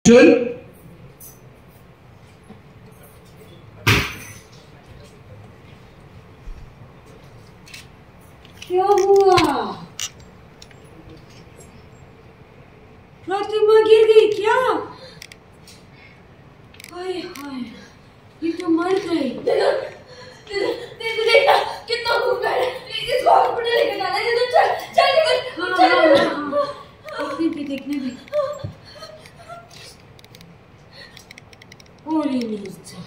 चल क्या हुआ? प्रतिमा गिर गई क्या? हाय हाय, ये तो मर गई। देखना कितना खून बह रहा है, इसको हॉस्पिटल लेके जाना है। चल चल चल देखने भी। ओरे नीरजा,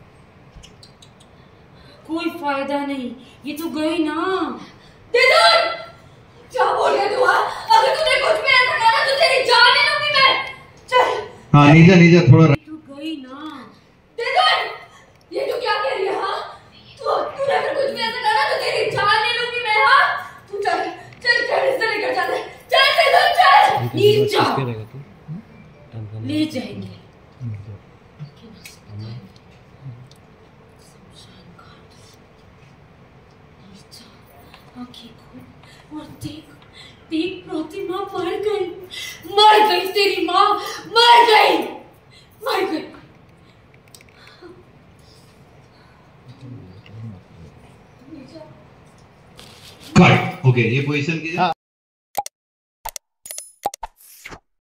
कोई फायदा नहीं, ये तो गई ना। दीदन, क्या बोल रहे तू? अगर तूने कुछ भी ऐसा करा तो तेरी जान ले लूंगी मैं। चल। हाँ नीरजा थोड़ा। तो गई ना। दीदन, ये तू क्या कह रही है? हाँ, तूने अगर कुछ भी ऐसा करा तो तेरी जान ले लूंगी मैं। हाँ, तू चल चल चल, इससे लेकर जाना है। चल दीदन चल। नीरजा, ले जाएंगे। आंखें खोल और देख, देख प्रतिमा मर गई तेरी माँ, मर गई। कट। ओके, ये पोजीशन कीजिए।